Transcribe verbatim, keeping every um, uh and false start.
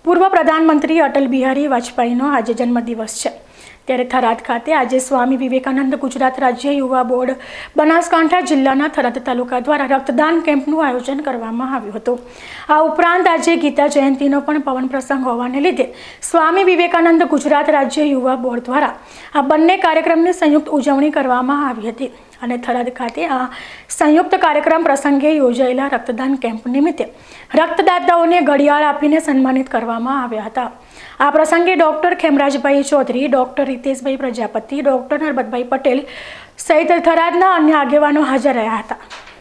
પૂર્વ પ્રધાનમંત્રી અટલ બિહારી વાજપેયીનો આજે જન્મદિવસ છે। ત્યારે થરાદ ખાતે આજે સ્વામી વિવેકાનંદ ગુજરાત રાજ્ય યુવા બોર્ડ બનાસકાંઠા જિલ્લાના થરાદ તાલુકા દ્વારા રક્તદાન કેમ્પનું આયોજન કરવામાં આવ્યું હતું। આ ઉપરાંત આજે ગીતા જયંતિનો પણ પવન પ્રસંગ હોવાને લીધે સ્વામી વિવેકાનંદ ગુજરાત રાજ્ય યુવા બોર્ડ દ્વારા આ બંને કાર્યક્રમની સંયુક્ત ઉજવણી કરવામાં આવી હતી અને થરાદ ખાતે આ સંયુક્ત કાર્યક્રમ પ્રસંગે યોજાયેલા રક્તદાન કેમ્પ નિમિત્તે રક્તદાતાઓને ઘડિયાળ આપીને સન્માનિત કરવામાં આવ્યા હતા। આ પ્રસંગે doctor Khemrajbhai Chaudhary, doctor Riteshbhai Prajapati, doctor Narbatbhai Patel સહિત થરાદના અન્ય આગેવાનો હાજર રહ્યા હતા।